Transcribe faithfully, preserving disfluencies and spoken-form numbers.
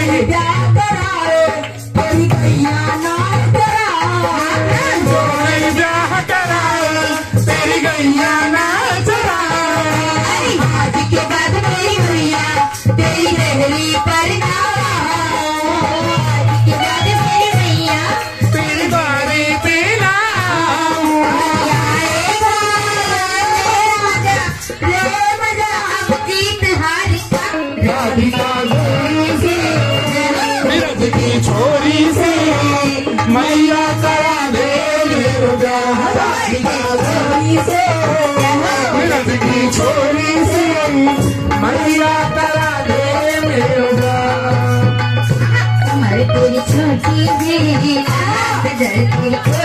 छोरी से मैया करा दे छोरी से मिरज की छोरी से मैया करा दे हमारी पूरी छोटी जी